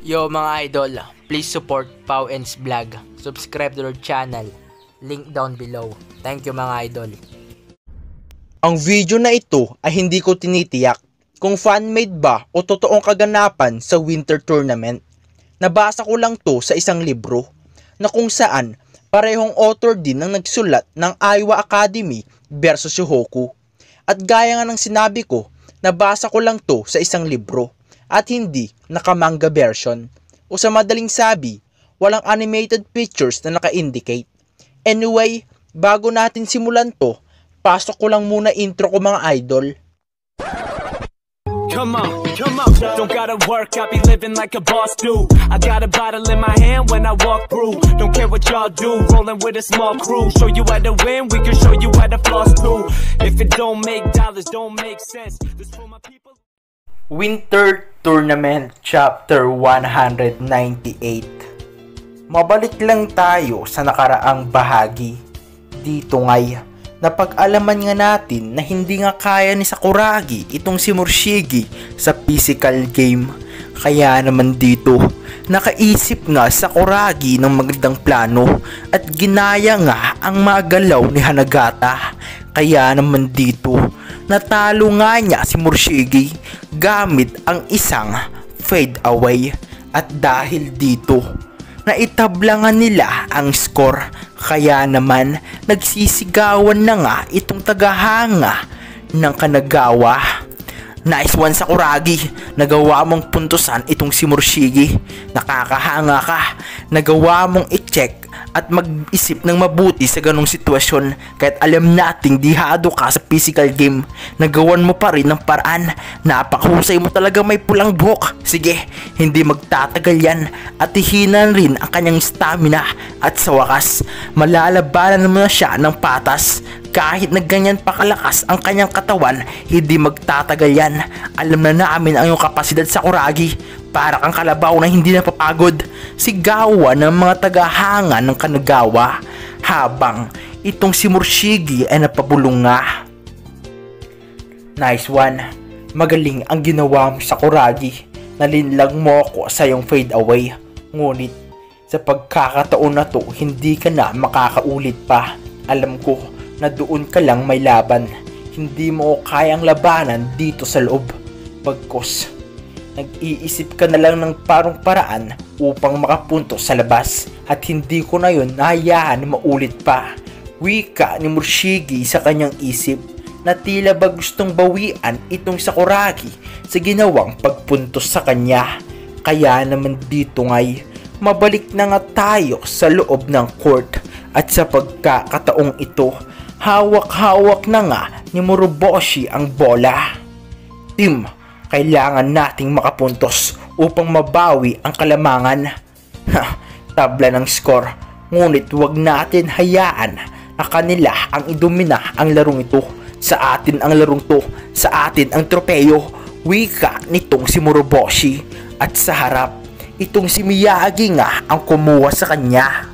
Yo mga idol, please support Pau Ends Vlog. Subscribe to our channel. Link down below. Thank you mga idol. Ang video na ito ay hindi ko tinitiyak kung fan-made ba o totoong kaganapan sa winter tournament. Nabasa ko lang to sa isang libro na kung saan parehong author din ang nagsulat ng Iowa Academy versus Shohoku. At gaya nga ng sinabi ko, nabasa ko lang to sa isang libro at hindi nakamanga version. O sa madaling sabi, walang animated pictures na naka-indicate. Anyway, bago natin simulan to, pasok ko lang muna intro ko mga idol. Come on, don't gotta work, I be living like a boss do. I got a bottle in my hand when I walk through. Don't care what y'all do, rolling with a small crew. Show you how to win, we can show you how to floss too. If it don't make dollars, don't make sense. This for my people. Winter Tournament Chapter 198. Mabalik lang tayo sa nakaraang bahagi. Dito nga'y napag-alaman nga natin na hindi nga kaya ni Sakuragi itong si Murashige sa physical game. Kaya naman dito, nakaisip nga Sakuragi ng magandang plano at ginaya nga ang mga galaw ni Hanagata. Kaya naman dito, natalo nga niya si Murashige gamit ang isang fade away. At dahil dito, naitablangan nila ang score. Kaya naman nagsisigawan na nga itong tagahanga ng Kanagawa. Nice one Sakuragi, nagawa mong puntusan itong si Murashige. Nakakahanga ka, nagawa mong i-check at mag-isip ng mabuti sa ganong sitwasyon. Kahit alam nating dihado ka sa physical game, nagawan mo pa rin ng paraan. Napakahusay mo talaga, may pulang buhok. Sige, hindi magtatagal yan at hihinan rin ang kanyang stamina. At sa wakas, malalabanan mo na siya ng patas. Kahit na ganyan pa kalakas ang kanyang katawan, hindi magtatagal yan. Alam na namin ang iyong kapasidad Sakuragi. Para kang kalabaw na hindi napapagod. Sigawan ng mga tagahanga ng Kanagawa habang itong si Murashige ay napabulong nga. Nice one. Magaling ang ginawa mo Sakuragi. Nalinlang mo ako sa iyong fade away. Ngunit sa pagkakataon na to, hindi ka na makakaulit pa. Alam ko na doon ka lang may laban. Hindi mo kayang labanan dito sa loob. Bagkus, nag-iisip ka na lang ng parang paraan upang makapunto sa labas. At hindi ko na yun nahayaan na maulit pa. Wika ni Murashige sa kanyang isip na tila ba gustong bawian itong Sakuragi sa ginawang pagpuntos sa kanya. Kaya naman dito nga'y mabalik na nga tayo sa loob ng court. At sa pagkakataong ito, hawak-hawak na nga ni Moroboshi ang bola. Team, kailangan nating makapuntos upang mabawi ang kalamangan. Tabla ng score, ngunit huwag natin hayaan na kanila ang idumina ang larong ito. Sa atin ang larong to, sa atin ang tropeyo. Wika nitong si Moroboshi. At sa harap, itong si Miyagi nga ang kumuha sa kanya.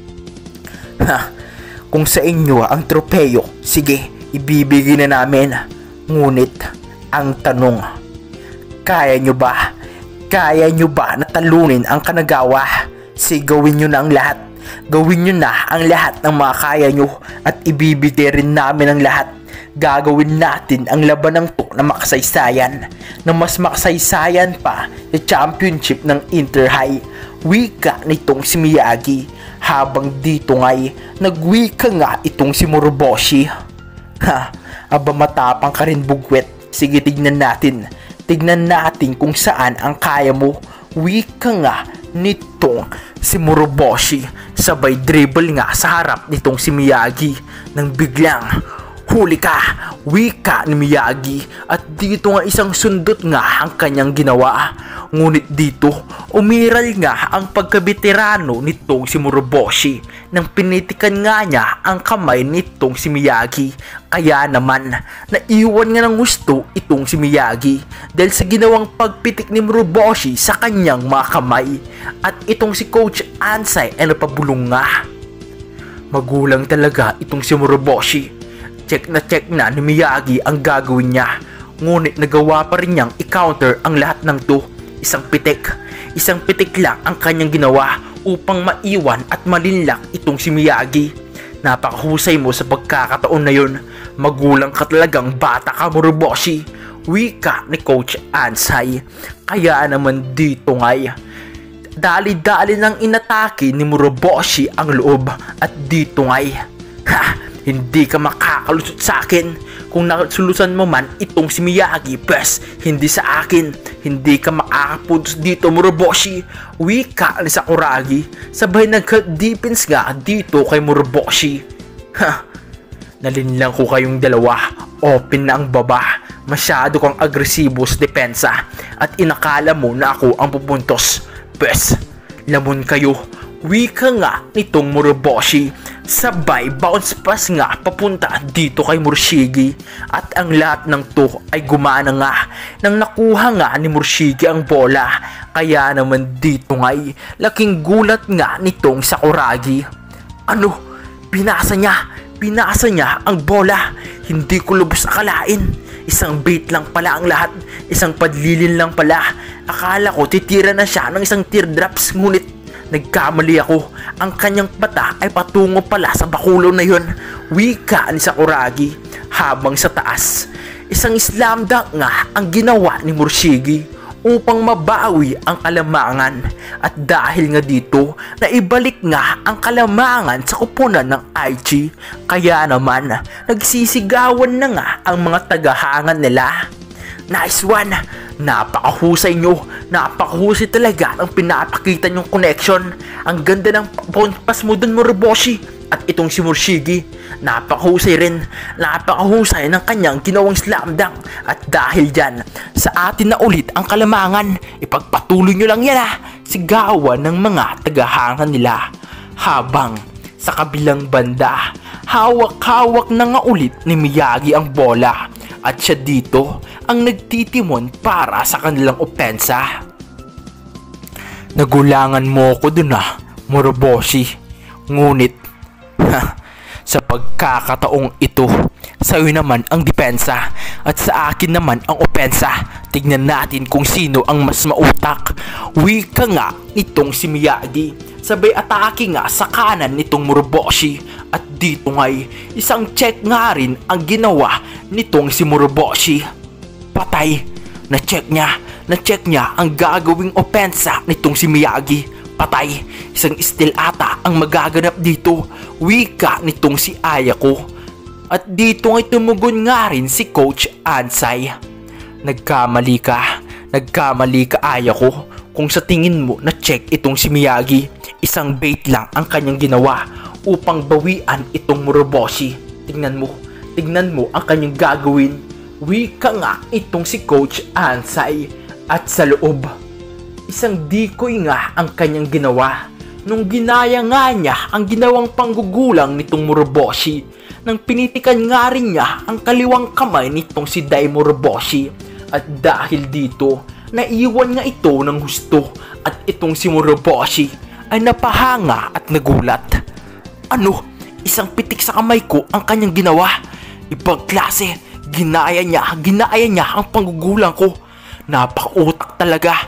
Kung sa inyo ang tropeyo, sige, ibibigay na namin. Ngunit ang tanong, kaya nyo ba? Kaya nyo ba na talunin ang Kanagawa? Gawin nyo na ang lahat. Gawin nyo na ang lahat ng mga kaya nyo at ibibigay rin namin ang lahat. Gagawin natin ang labanang to na makasaysayan, na mas makasaysayan pa sa championship ng Inter-High. Wika nitong si Miyagi habang dito nga'y nagwika nga itong si Moroboshi. Aba matapang ka rin bugwet. Sige, tignan natin. Tignan natin kung saan ang kaya mo. Wika nga nitong si Moroboshi. Sabay dribble nga sa harap nitong si Miyagi nang biglang huli ka, wika ni Miyagi. At dito nga isang sundot nga ang kanyang ginawa. Ngunit dito, umiral nga ang pagkabeterano nitong si Moroboshi nang pinitikan nga niya ang kamay nitong si Miyagi. Kaya naman, naiwan nga ng gusto itong si Miyagi dahil sa ginawang pagpitik ni Moroboshi sa kanyang mga kamay. At itong si Coach Ansai ay napabulong nga. Magulang talaga itong si Moroboshi. Check na ni Miyagi ang gagawin niya. Ngunit nagawa pa rin niyang i-counter ang lahat ng to. Isang pitik, Isang pitik lang ang kanyang ginawa upang maiwan at malinlak itong si Miyagi. Napakahusay mo sa pagkakataon na yun. Magulang ka talagang bata ka, Moroboshi. Wika ni Coach Ansay. Kaya naman dito ngay, dali-dali nang inatake ni Moroboshi ang loob. At dito ngay, hindi ka makakalusot sa akin. Kung nasulusan mo man itong si Miyagi, pes, hindi sa akin. Hindi ka makakapuntos dito, Moroboshi. Wika ni Sakuragi. Sabay nag-defense nga dito kay Moroboshi. Nalinlang ko kayong dalawa. Open na ang baba. Masyado kang agresibo sa depensa. At inakala mo na ako ang pupuntos. Pes, lamon kayo. Wika nga nitong Moroboshi. Sabay bounce pass nga papunta dito kay Murashige. At ang lahat ng to ay gumana nga nang nakuha nga ni Murashige ang bola. Kaya naman dito nga'y laking gulat nga nitong Sakuragi. Ano? Pinasa niya ang bola. Hindi ko lubos akalain. Isang bait lang pala ang lahat. Isang padlilin lang pala. Akala ko titira na siya ng isang teardrops, ngunit nagkamali ako. Ang kanyang mata ay patungo pala sa bakulo na yun. Wika ni Sakuragi habang sa taas. Isang slam dunk nga ang ginawa ni Murashige upang mabawi ang kalamangan. At dahil nga dito, naibalik nga ang kalamangan sa kupunan ng Aichi. Kaya naman, nagsisigawan na nga ang mga tagahangan nila. Nice one! Napakahusay nyo. Napakahusay talaga ang pinapakita nyong connection. Ang ganda ng bounce pass mo dun, Moroboshi. At itong si Murashige, napakahusay rin. Napakahusay ng kanyang ginawang slam dunk. At dahil dyan, sa atin na ulit ang kalamangan. Ipagpatuloy nyo lang yan sigawan ng mga tagahangan nila. Habang sa kabilang banda, hawak-hawak na nga ulit ni Miyagi ang bola. At siya dito ang nagtitimon para sa kanilang opensa. Nagulangan mo ko dun Moroboshi. Ngunit, sa pagkakataong ito, sa'yo naman ang depensa at sa akin naman ang opensa. Tignan natin kung sino ang mas mautak. Wika nga nitong si Miyagi. Sabay atake nga sa kanan nitong Moroboshi. At dito nga'y isang check nga rin ang ginawa nitong si Moroboshi. Patay. Na-check niya ang gagawing opensa nitong si Miyagi. Patay. Isang steal ata ang magaganap dito. Wika nitong si Ayako. At dito nga'y tumugon nga rin si Coach Ansay. Nagkamali ka Ayako. Kung sa tingin mo na-check itong si Miyagi, isang bait lang ang kanyang ginawa upang bawian itong Moroboshi. Tingnan mo ang kanyang gagawin. Wika nga itong si Coach Ansay. At sa loob, isang decoy nga ang kanyang ginawa. Nung ginaya nga niya ang ginawang panggugulang nitong Moroboshi, nang pinitikan nga rin niya ang kaliwang kamay nitong si Dai Moroboshi. At dahil dito, naiwan nga ito ng husto. At itong si Moroboshi ay napahanga at nagulat. Ano? Isang pitik sa kamay ko ang kanyang ginawa. Ibang klase. Ginaya niya ang panggugulang ko. Napakautak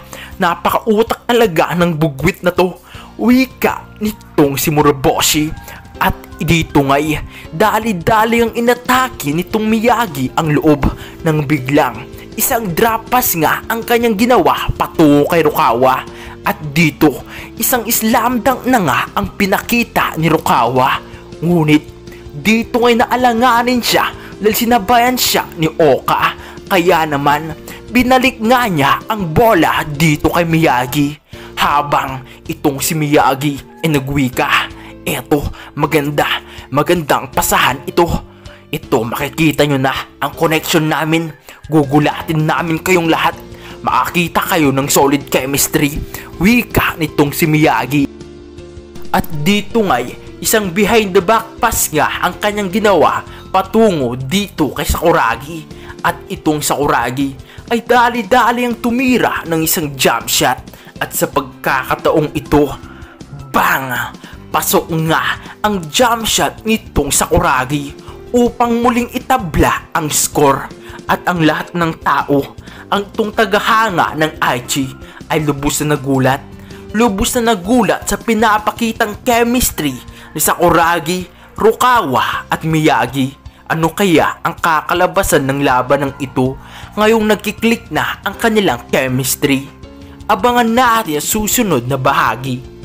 talaga ng bugwit na to. Wika nitong si Moroboshi. At dito nga'y dali-dali ang inatake nitong Miyagi ang loob ng biglang. Isang drop pass nga ang kanyang ginawa patungo kay Rukawa. At dito, isang slam dunk na nga ang pinakita ni Rukawa. Ngunit, dito nga'y naalanganin siya dahil sinabayan siya ni Oka. Kaya naman, binalik nga niya ang bola dito kay Miyagi. Habang itong si Miyagi ay nagwika. Eto, magandang pasahan ito. Ito, makikita nyo na ang connection namin. Gugulatin namin kayong lahat. Makakita kayo ng solid chemistry. Wika nitong si Miyagi. At dito nga'y isang behind the back pass nga ang kanyang ginawa patungo dito kay Sakuragi. At itong Sakuragi ay dali-dali ang tumira ng isang jump shot. At sa pagkakataong ito, bang! Pasok nga ang jump shot nitong Sakuragi upang muling itabla ang score. At ang lahat ng tao, ang tagahanga ng Aichi ay lubos na nagulat. Lubos na nagulat sa pinapakitang chemistry ni Sakuragi, Rukawa at Miyagi. Ano kaya ang kakalabasan ng laban ng ito ngayong nagkiklik na ang kanilang chemistry? Abangan natin ang susunod na bahagi.